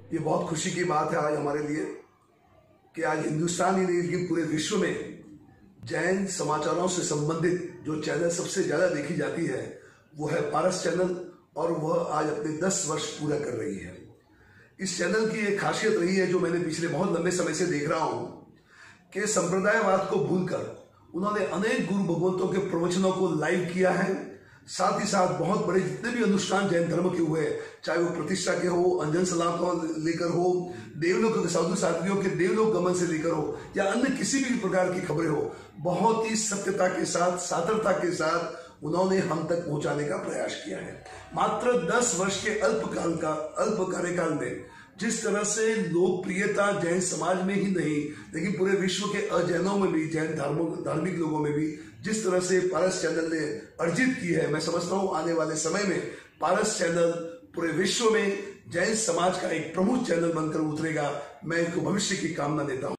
ये बहुत खुशी की बात है आज हमारे लिए कि आज हिंदुस्तान ही नहीं लेकिन पूरे विश्व में जैन समाचारों से संबंधित जो चैनल सबसे ज्यादा देखी जाती है वो है पारस चैनल, और वह आज अपने 10 वर्ष पूरा कर रही है। इस चैनल की एक खासियत रही है जो मैंने पिछले बहुत लंबे समय से देख रहा हूं कि संप्रदायवाद को भूलकर उन्होंने अनेक गुरु भगवंतों के प्रवचनों को लाइव किया है। साथ ही साथ बहुत बड़े जितने भी अनुष्ठान जैन धर्म के हुए, चाहे वो प्रतिष्ठा के हो, अंजन सलाम को लेकर हो, देवलोक साधु साध्वियों के देवलोक गमन से लेकर हो, या अन्य किसी भी प्रकार की खबरें हो, बहुत ही सत्यता के साथ, सार्थकता के साथ उन्होंने हम तक पहुंचाने का प्रयास किया है। मात्र 10 वर्ष के अल्प कार्यकाल में जिस तरह से लोकप्रियता जैन समाज में ही नहीं लेकिन पूरे विश्व के अजैनों में भी, जैन धार्मिक लोगों में भी जिस तरह से पारस चैनल ने अर्जित की है, मैं समझता हूं आने वाले समय में पारस चैनल पूरे विश्व में जैन समाज का एक प्रमुख चैनल बनकर उतरेगा। मैं इसको भविष्य की कामना देता हूं।